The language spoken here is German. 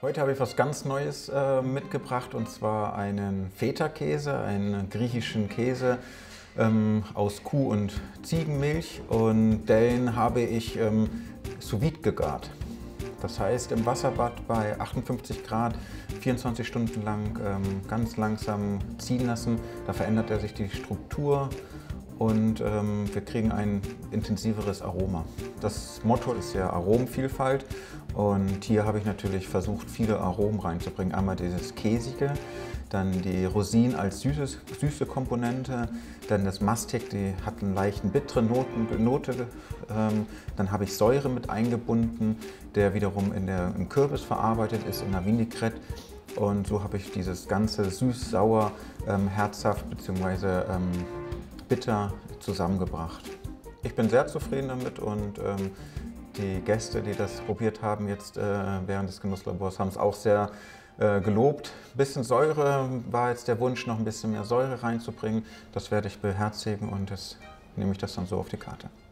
Heute habe ich was ganz Neues mitgebracht, und zwar einen Feta-Käse, einen griechischen Käse aus Kuh- und Ziegenmilch, und den habe ich sous vide gegart. Das heißt, im Wasserbad bei 58 Grad 24 Stunden lang ganz langsam ziehen lassen. Da verändert er sich die Struktur und wir kriegen ein intensiveres Aroma. Das Motto ist ja Aromenvielfalt, und hier habe ich natürlich versucht, viele Aromen reinzubringen. Einmal dieses Käsige, dann die Rosinen als süße Komponente, dann das Mastik, die hat einen leichten bitteren Note. Dann habe ich Säure mit eingebunden, der wiederum im Kürbis verarbeitet ist, in der Vinaigrette. Und so habe ich dieses ganze süß-sauer, herzhaft bzw. bitter zusammengebracht. Ich bin sehr zufrieden damit, und die Gäste, die das probiert haben jetzt während des Genusslabors, haben es auch sehr gelobt. Ein bisschen Säure war jetzt der Wunsch, noch ein bisschen mehr Säure reinzubringen. Das werde ich beherzigen, und das nehme ich das dann so auf die Karte.